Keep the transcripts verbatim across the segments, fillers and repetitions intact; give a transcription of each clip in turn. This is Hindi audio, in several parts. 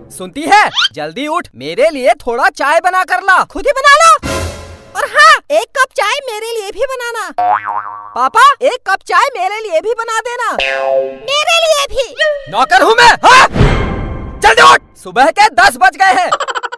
सुनती है? जल्दी उठ, मेरे लिए थोड़ा चाय बना कर ला। खुद ही बना लो। और हाँ, एक कप चाय मेरे लिए भी बनाना। पापा, एक कप चाय मेरे लिए भी बना देना। मेरे लिए भी। नौकर हूँ मैं। हाँ? जल्दी उठ, सुबह के दस बज गए हैं।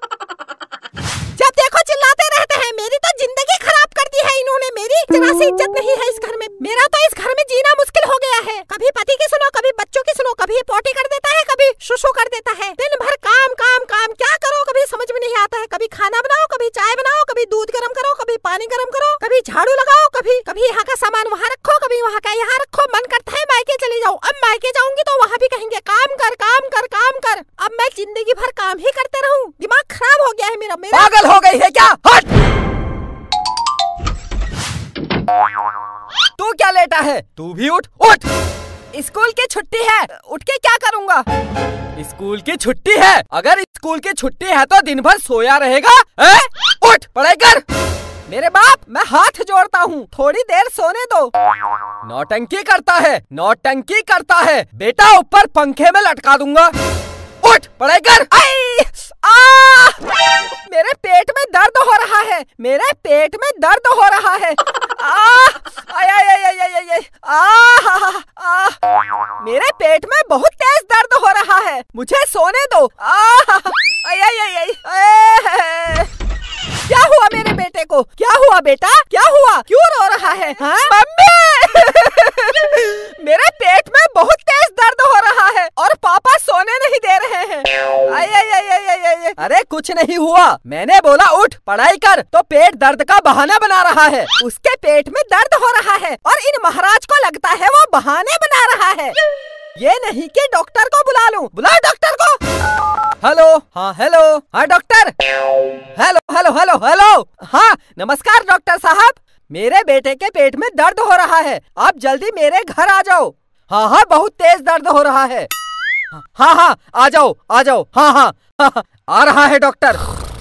जब देखो चिल्लाते रहते हैं। मेरी तो जिंदगी खराब कर दी है इन्होंने। मेरी जरा सी इज्जत नहीं है इस घर में। मेरा तो इस घर में जीना मुश्किल हो गया है। कभी पति की सुनो, कभी बच्चों की सुनो, कभी पोटी कर देता है, कभी शुशु कर देता है। दिन भर काम काम काम, क्या करो कभी समझ में नहीं आता है। कभी खाना बनाओ, कभी चाय बनाओ, कभी दूध गर्म करो, कभी पानी गर्म करो, कभी झाड़ू लगाओ, कभी कभी यहाँ का सामान वहाँ रखो, कभी वहाँ का यहाँ रखो। मन करता है मायके चली जाऊँ। अब मायके जाऊंगी तो वहाँ भी कहेंगे काम कर काम कर काम कर। अब मैं जिंदगी भर काम ही करते रहूँ। दिमाग खराब हो गया है मेरा। मेरा पागल हो गई है क्या? हट! तू क्या लेटा है? तू भी उठ। उठ! स्कूल की छुट्टी है, उठ के क्या करूँगा? स्कूल की छुट्टी है? अगर स्कूल की छुट्टी है तो दिन भर सोया रहेगा? है? उठ, पढ़ाई कर। मेरे बाप, मैं हाथ जोड़ता हूँ, थोड़ी देर सोने दो। नौटंकी करता है, नौटंकी करता है। बेटा ऊपर पंखे में लटका दूंगा। उठ, पढ़ाई कर। आई! आ! मेरे पेट में दर्द हो रहा है। मेरे पेट में दर्द हो रहा है। आ! आय आय आय आय आय आय! आ! आ! मेरे पेट में बहुत तेज दर्द हो रहा है। मुझे सोने दो। आ! आय आय आय आय! क्या हुआ मेरे बेटे को? क्या हुआ बेटा? क्या हुआ? क्यों रो रहा है? हाँ? मम्मी! मेरे पेट में बहुत तेज दर्द हो रहा है और पापा सोने नहीं दे रहे हैं। आई आई आई आई आई आई। अरे कुछ नहीं हुआ, मैंने बोला उठ पढ़ाई कर, तो पेट दर्द का बहाना बना रहा है। उसके पेट में दर्द हो रहा है और इन महाराज को लगता है वो बहाने बना रहा है। ये नहीं कि डॉक्टर को बुला लूं। बुलाओ डॉक्टर को। हेलो, हाँ हेलो, हाँ doctor. Hello hello hello hello, हाँ नमस्कार डॉक्टर साहब। मेरे बेटे के पेट में दर्द हो रहा है, आप जल्दी मेरे घर आ जाओ। हाँ हाँ, बहुत तेज दर्द हो रहा है। हाँ हाँ, आ जाओ आ जाओ। हाँ हाँ, हाँ, हाँ आ रहा है डॉक्टर।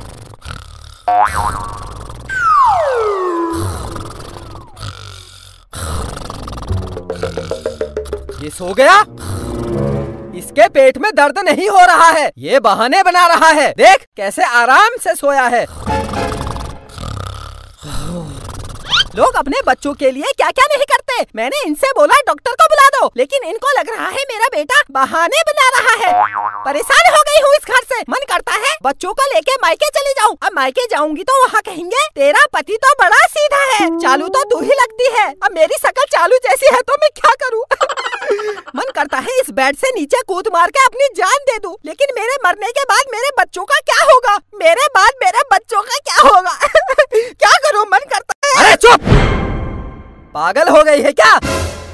ये सो गया? इसके पेट में दर्द नहीं हो रहा है, ये बहाने बना रहा है। देख कैसे आराम से सोया है। लोग अपने बच्चों के लिए क्या क्या नहीं करते। मैंने इनसे बोला डॉक्टर को बुला दो, लेकिन इनको लग रहा है मेरा बेटा बहाने बना रहा है। परेशान हो गई हूँ इस घर से। मन करता है बच्चों को लेके मायके चली जाऊँ। अब मायके जाऊंगी तो वहाँ कहेंगे तेरा पति तो बड़ा सीधा है, चालू तो तू ही लगती है। अब मेरी शक्ल चालू जैसी है तो मैं क्या करूँ? मन करता है इस बेड से नीचे कूद मार के अपनी जान दे दूं, लेकिन मेरे मरने के बाद मेरे बच्चों का क्या होगा? मेरे बाद मेरे बच्चों का क्या होगा? क्या करूं? मन करता है। अरे चुप! पागल हो गई है क्या?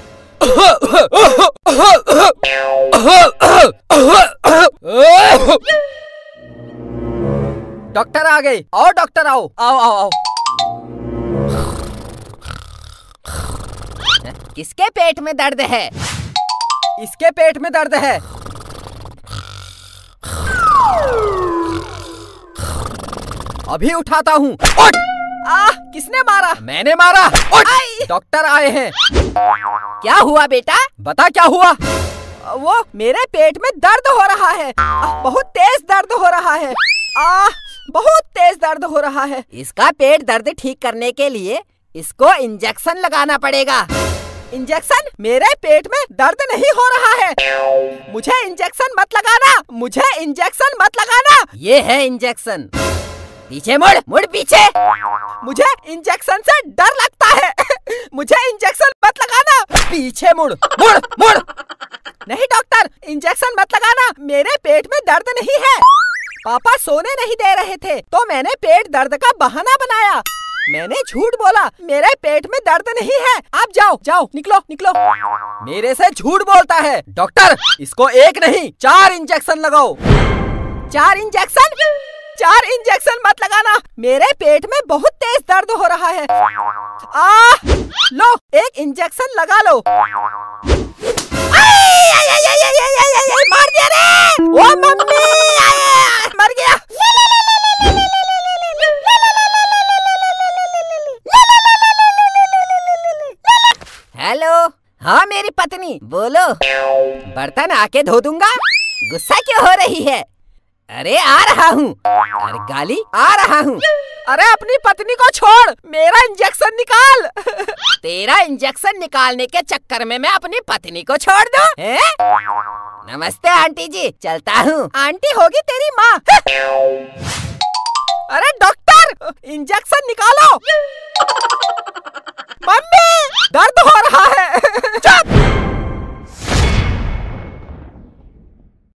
डॉक्टर आ गई। आओ डॉक्टर, आओ आओ आओ आओ। किसके पेट में दर्द है? इसके पेट में दर्द है। अभी उठाता हूँ। उठ! आह, किसने मारा? मैंने मारा। उठ! डॉक्टर आए हैं। क्या हुआ बेटा? बता क्या हुआ? वो मेरे पेट में दर्द हो रहा है। आह, बहुत तेज दर्द हो रहा है। आह, बहुत तेज दर्द हो रहा है। इसका पेट दर्द ठीक करने के लिए इसको इंजेक्शन लगाना पड़ेगा। इंजेक्शन? मेरे पेट में दर्द नहीं हो रहा है। मुझे इंजेक्शन मत लगाना, मुझे इंजेक्शन मत लगाना। ये है इंजेक्शन। पीछे मुड़, मुड़ पीछे। मुझे इंजेक्शन से डर लगता है। मुझे इंजेक्शन मत लगाना। पीछे मुड़, मुड़, मुड़। नहीं डॉक्टर, इंजेक्शन मत लगाना, मेरे पेट में दर्द नहीं है। पापा सोने नहीं दे रहे थे तो मैंने पेट दर्द का बहाना बनाया। मैंने झूठ बोला, मेरे पेट में दर्द नहीं है। आप जाओ जाओ, निकलो निकलो। मेरे से झूठ बोलता है। डॉक्टर, इसको एक नहीं चार इंजेक्शन लगाओ। चार इंजेक्शन? चार इंजेक्शन मत लगाना, मेरे पेट में बहुत तेज दर्द हो रहा है। आ, लो एक इंजेक्शन लगा लो। आई, आई, आई, आई, आई, आई, आई, आई, मार दिया रे। ओ मम्मी, आई, मर गया। हेलो, हाँ मेरी पत्नी, बोलो। बर्तन आके धो दूंगा। गुस्सा क्यों हो रही है? अरे आ रहा हूँ। अरे गाली, आ रहा हूँ। अरे अपनी पत्नी को छोड़, मेरा इंजेक्शन निकाल। तेरा इंजेक्शन निकालने के चक्कर में मैं अपनी पत्नी को छोड़ दूं? नमस्ते आंटी जी, चलता हूँ। आंटी होगी तेरी माँ। अरे डॉक्टर, इंजेक्शन निकालो।